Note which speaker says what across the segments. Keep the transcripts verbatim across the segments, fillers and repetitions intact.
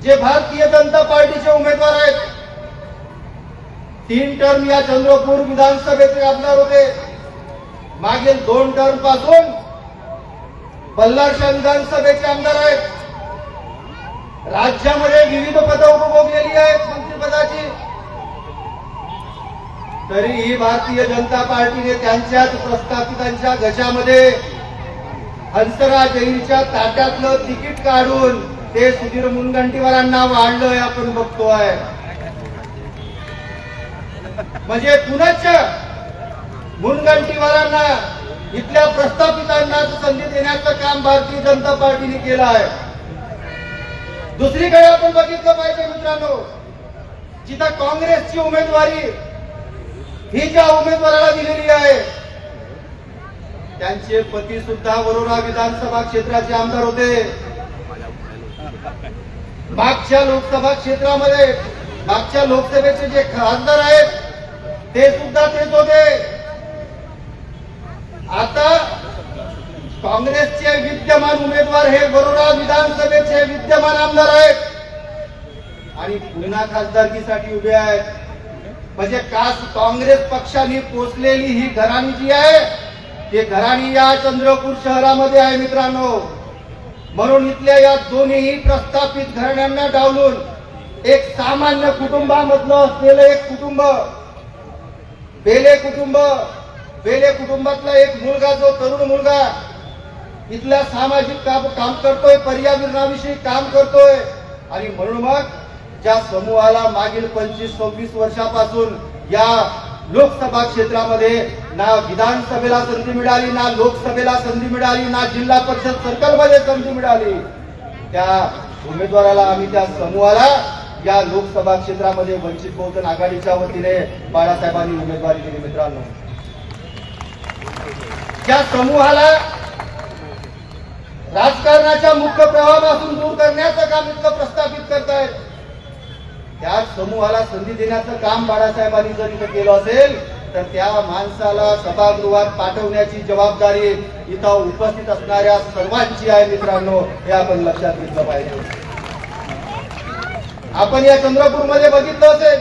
Speaker 1: जे भारतीय जनता पार्टीचे उमेदवार आहेत, तीन टर्म या चंद्रपूर विधानसभेचे आमदार होते। मागील दोन टर्म पासून बल्लारशाह विधानसभेचे आमदार आहेत। राज्यामध्ये विविध पदं उपभोगलेली आहेत मंत्रिपदाची, तरीही भारतीय जनता पार्टीने त्यांच्याच प्रस्थापितांच्या गजामध्ये हंसराज अहिरच्या ताट्यातलं तिकीट काढून ते सुधीर मुनगंटीवारांना वाढलंय आपण बघतोय। म्हणजे पुनश्च मुनगंटीवारांना इथल्या प्रस्थापितांना संधी देण्याचं काम भारतीय जनता पार्टीने केलं आहे। दुसरीकडे आपण बघितलं पाहिजे मित्रांनो, जिथं काँग्रेसची उमेदवारी ही ज्या उमेदवाराला दिलेली आहे, त्यांचे पती सुद्धा वरोरा विधानसभा क्षेत्राचे आमदार होते। मागच्या लोकसभा क्षेत्रामध्ये मागच्या लोकसभेचे जे खासदार आहेत ते सुद्धा तेच होते। आता काँग्रेसचे विद्यमान उमेदवार हे वरोरा विधानसभेचे विद्यमान आमदार आहेत आणि पुन्हा खासदारकीसाठी उभे आहेत। म्हणजे कास काँग्रेस पक्षाने पोचलेली ही घराणी जी आहे ते घराणी या चंद्रपूर शहरामध्ये आहे मित्रांनो। म्हणून इथल्या या दोन्ही प्रस्थापित घराण्यांना डावलून एक सामान्य कुटुंबामधलं असलेलं एक कुटुंब, बेले कुटुंब, बेले कुटुंबातला एक मुलगा, जो तरुण मुलगा इथल्या सामाजिक काम काम करतोय, पर्यावरणाविषयी काम करतोय आणि म्हणून मग ज्या समूहाला मागील पंचवीस सव्वीस वर्षापासून या लोकसभा क्षेत्रामध्ये ना विधानसभेला संधी मिळाली, ना लोकसभेला संधी मिळाली, ना जिल्हा परिषद सर्कलमध्ये संधी मिळाली, त्या उमेदवाराला आम्ही, त्या समूहाला या लोकसभा क्षेत्रामध्ये वंचित बहुजन आघाडीच्या वतीने बाळासाहेबांनी उमेदवारी दिली। मित्रांनो, त्या समूहाला राजकारणाच्या मुख्य प्रवाहापासून दूर करण्याचं काम इथलं प्रस्थापित करतायत। त्या समूहाला संधी देण्याचं काम बाळासाहेबांनी जर इथं केलं असेल तर त्या माणसाला सभागृहात पाठवण्याची जबाबदारी इथं उपस्थित असणाऱ्या सर्वांची आहे मित्रांनो, हे आपण लक्षात घेतलं पाहिजे। आपण या चंद्रपूरमध्ये बघितलं असेल,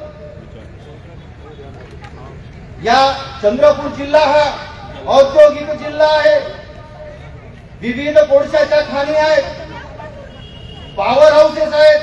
Speaker 1: या चंद्रपूर जिल्हा हा औद्योगिक जिल्हा आहे। विविध कोळशाच्या खाणी आहेत, पॉवर हाऊसेस आहेत,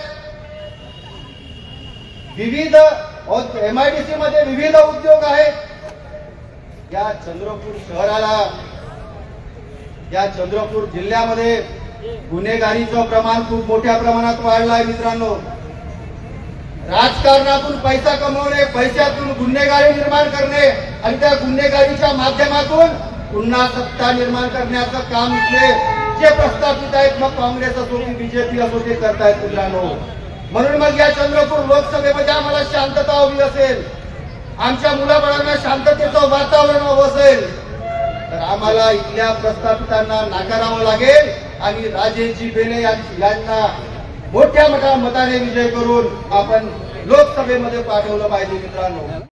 Speaker 1: विविध एमआयडीसी मध्ये विविध उद्योग आहेत। या चंद्रपूर शहराला, या चंद्रपूर जिल्ह्यामध्ये गुन्हेगारीचं प्रमाण खूप मोठ्या प्रमाणात वाढलं आहे मित्रांनो। राजकारणातून पैसा कमवणे, पैशातून गुन्हेगारी निर्माण करणे आणि त्या गुन्हेगारीच्या माध्यमातून पुन्हा सत्ता निर्माण करण्याचं काम इथले जे प्रस्थापित आहेत, मग काँग्रेस असो की बीजेपी असो, ते करतायत मित्रांनो। म्हणून मग या चंद्रपूर लोकसभेमध्ये आम्हाला शांतता हवी असेल, आमच्या मुलाबाळांना शांततेचं वातावरण हवं असेल, तर आम्हाला इथल्या प्रस्थापितांना नाकारावं लागेल आणि राजेजी बेले यांना मोठ्या मोठ्या मताने विजय करून आपण लोकसभेमध्ये पाठवलं पाहिजे मित्रांनो।